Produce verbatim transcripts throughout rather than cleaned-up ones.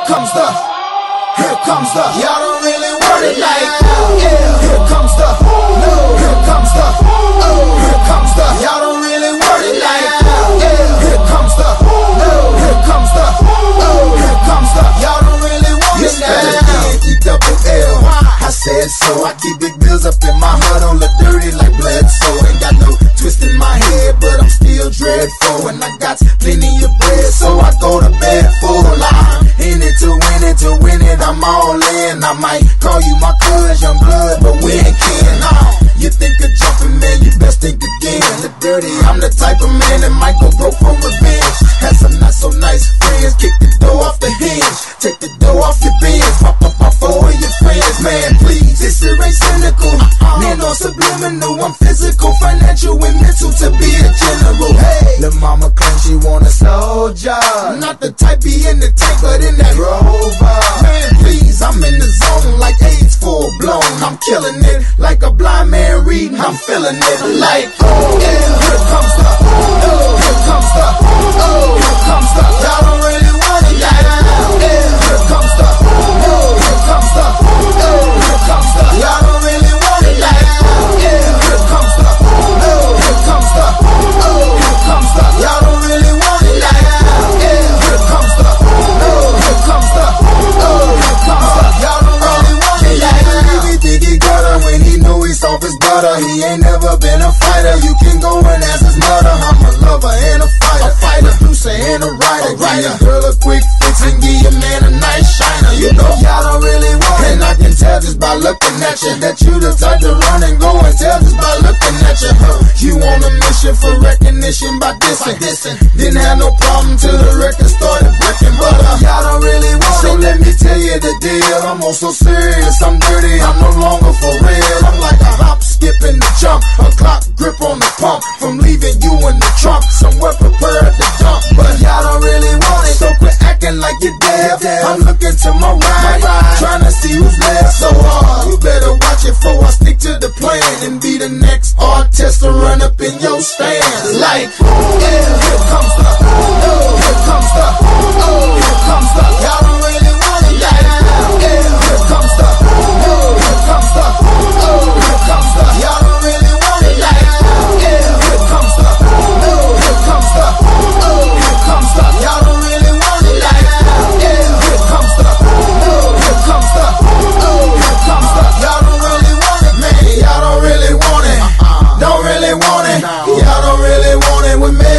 comes the, here comes the, y'all don't really want it like that. Yeah, here comes the, no, here comes the, oh, here comes the, y'all don't really want it like that. Yeah, here comes the, no, here comes the, oh, here comes the, y'all don't really want it like that. E double L, I said so. I keep big bills up in my heart on the dirty like Bledsoe. Ain't got no twist in my head, but I'm still dreadful, and I got plenty of bread, so I go to bed full. I'm in it to win it, to win it, I'm all in. I might call you my cuz, young blood, but we ain't kin. Uh, you think of jumping, man, you best think again. The dirty, I'm the type of man that might go broke for revenge. Had some not so nice friends, kick the door off the hinge, take the door off your bins, pop up off four of your friends. Man, please, this shit ain't cynical. Man, on subliminal, I'm physical, financial, and mental to be a general. Hey, the mama claims she want a soldier, not the type be in the tank, but in that Rover. Man, please, I'm in the zone like AIDS full blown. I'm killing it like a blind man reading. I'm feeling it like, oh yeah, here comes the, oh, here comes the, oh, here comes the, y'all don't really want it like that. Yeah, here comes the, oh, here comes the, oh, here comes the, y'all don't really want it like that. Yeah, here comes the, oh, here comes the, oh, here comes the, y'all don't really want it like that. Yeah, here comes the, oh, here comes the, oh, here comes the, y'all don't really want it like that. He think he got her when he know he's off his butter. He ain't never been a fighter. You can go and ask his mother. I'm a lover and a fighter, a fighter, producer and a writer. Give your girl a quick fix and give your man a nice shiner. You know y'all don't really want it, and I can tell just by looking at you that you the type to run and go and tell just by looking at you. Huh? You on a mission for recognition by dissing. Didn't have no problem till the record started breaking, but uh, y'all don't really want it. So let me tell you the deal. I'm on so serious, I'm dirty, I'm no longer for real. I'm like a hop, skip, and a jump, a clock grip on the pump, from leaving you in the trunk, somewhere prepared to dump. But y'all don't really want it, so quit acting like you're deaf. I'm looking to my right, trying to see who's left. So uh, you better watch it before I stick to the plan and be the next artist to run up in your stand. Like, yeah, here comes the, oh, here comes the, oh, here comes the, y'all don't really want it like that. Yeah, here comes the, oh, here comes the, oh, here comes the, y'all don't really want it like that. Yeah, here comes the, oh, here comes the, oh, here comes the, y'all don't really want it like that. Yeah, here comes the, oh, here comes the, oh, here comes the, y'all don't really want it, man. Y'all don't really want it, don't really want it. Y'all don't really want it with me.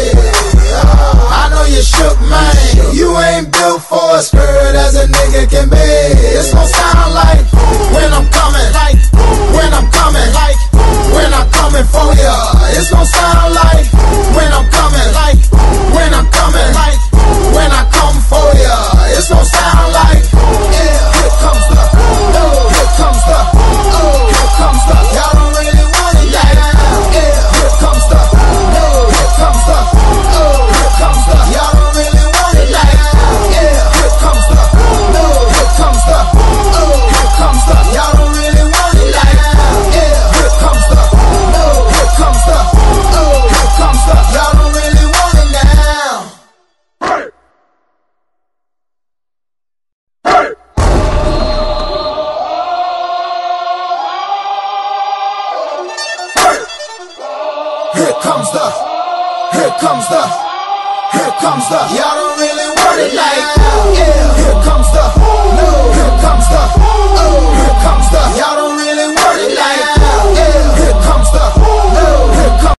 I know you shook, man. You ain't built for a skirt as a nigga can be. It's gon' sound like when I'm coming, like when I'm coming, like when I'm coming for ya. It's gon' sound like when I'm coming, like when I'm coming, like when I come for ya. It's gon' sound like, yeah, here comes the, oh, here comes the, oh, here comes the, y'all don't really want it like that. Yeah, here comes the, oh, here comes the, oh, here comes the, y'all don't really want it like that. Yeah, here comes the, oh, here comes the, oh, here comes the, y'all don't really want it like that. Yeah, here comes the, oh, here comes the, oh, here comes the, y'all don't really want it now. Here comes the, here comes the, here comes the, y'all don't really want it like that. Yeah.